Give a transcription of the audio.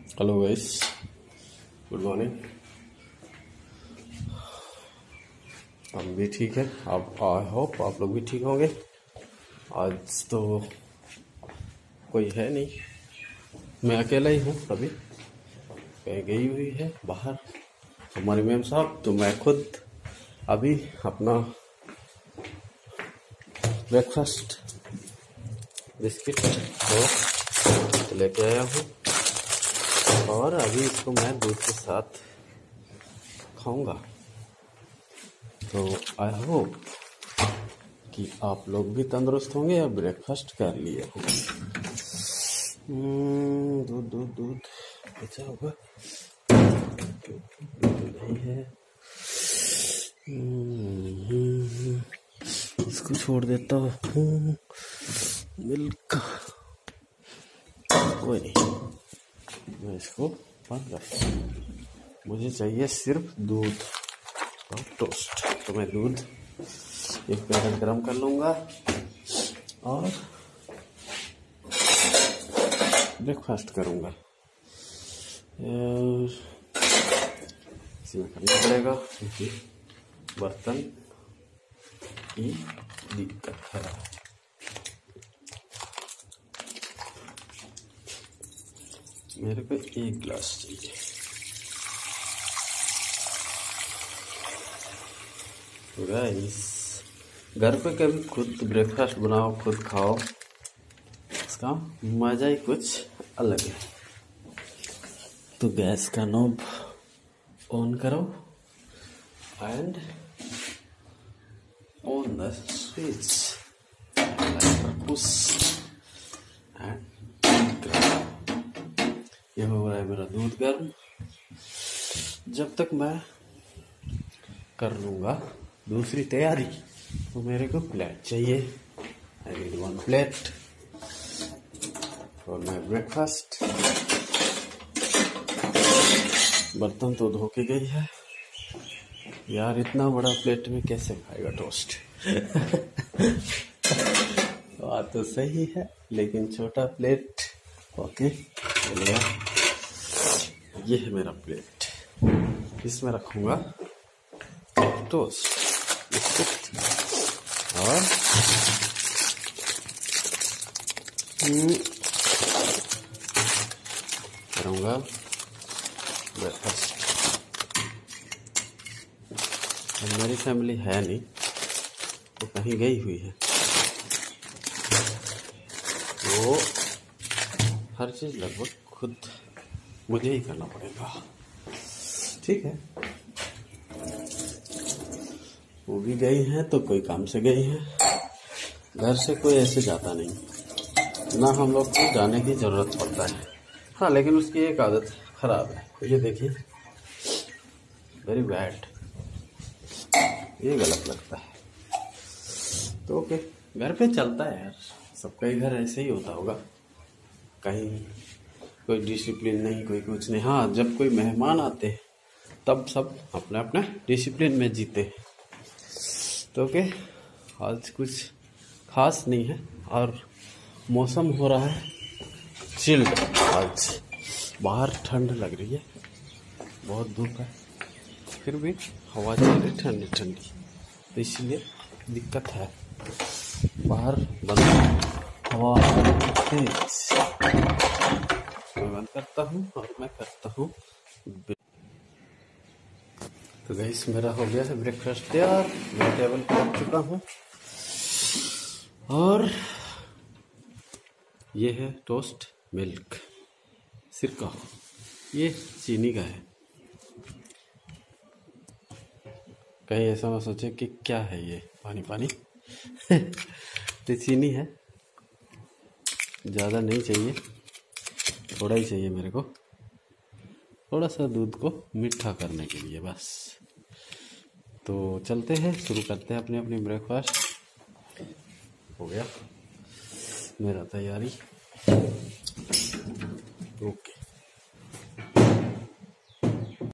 Hello guys, good morning. हम भी ठीक है। आप आई होप आप लोग भी ठीक होंगे। आज तो कोई है नहीं, मैं अकेला ही हूँ। अभी कहीं गई हुई है बाहर हमारी मैम साहब, तो मैं खुद अभी अपना ब्रेकफास्ट बिस्किट तो लेके आया हूँ और अभी इसको मैं दूध के साथ खाऊंगा। तो आई होप कि आप लोग भी तंदुरुस्त होंगे या ब्रेकफास्ट कर लिए होंगे। दूध दूध दूध बचा होगा, नहीं है। इसको छोड़ देता हूँ, मिल्क कोई नहीं, मैं इसको बंद कर। मुझे चाहिए सिर्फ दूध और टोस्ट। तो मैं दूध एक पैकेट गर्म कर लूँगा और ब्रेकफास्ट करूँगा। इसमें करना पड़ेगा क्योंकि बर्तन की दिक्कत है। मेरे को एक गिलास चाहिए। गाइस, घर पे कभी खुद ब्रेकफास्ट बनाओ, खुद खाओ, इसका मजा ही कुछ अलग है। तो गैस का नॉब ऑन करो and on the switch, push and ये हो रहा है मेरा दूध गर्म। जब तक मैं कर लूँगा दूसरी तैयारी, तो मेरे को प्लेट चाहिए। I need 1 plate for my breakfast. बर्तन तो धो के गई है यार, इतना बड़ा प्लेट में कैसे खाएगा टोस्ट। बात तो सही है, लेकिन छोटा प्लेट ओके चलेगा। ये है मेरा प्लेट, इसमें रखूंगा टोस्ट, बिस्किट और करूँगा ब्रेकफास्ट। मेरी फैमिली है नहीं, तो कहीं गई हुई है, तो हर चीज़ लगभग खुद मुझे ही करना पड़ेगा। ठीक है, वो भी गई हैं तो कोई काम से गई हैं, घर से कोई ऐसे जाता नहीं, ना हम लोग को जाने की ज़रूरत पड़ता है। हाँ, लेकिन उसकी एक आदत खराब है, ये देखिए, वेरी बैड, ये गलत लगता है। तो ओके, घर पे चलता है यार, सबका ही घर ऐसे ही होता होगा, कहीं कोई डिसिप्लिन नहीं, कोई कुछ नहीं। हाँ, जब कोई मेहमान आते हैं तब सब अपने अपने डिसिप्लिन में जीते। तो ओके, आज कुछ खास नहीं है और मौसम हो रहा है चिल्ड। आज बाहर ठंड लग रही है, बहुत धूप है, फिर भी हवा चल रही ठंडी ठंडी, तो इसलिए दिक्कत है। बाहर बंद हवा तेज, मैं बंद करता हूँ और मैं करता हूँ। तो गाइस, मेरा हो गया है ब्रेकफास्ट तैयार, मैं टेबल पर रख चुका हूँ और ये है टोस्ट, मिल्क, सिरका, ये चीनी का है। कहीं ऐसा ना सोचे कि क्या है ये, पानी पानी। तो चीनी है, ज़्यादा नहीं चाहिए, थोड़ा ही चाहिए मेरे को, थोड़ा सा दूध को मीठा करने के लिए बस। तो चलते हैं, शुरू करते हैं अपनी अपनी ब्रेकफास्ट। हो गया मेरा तैयारी, ओके।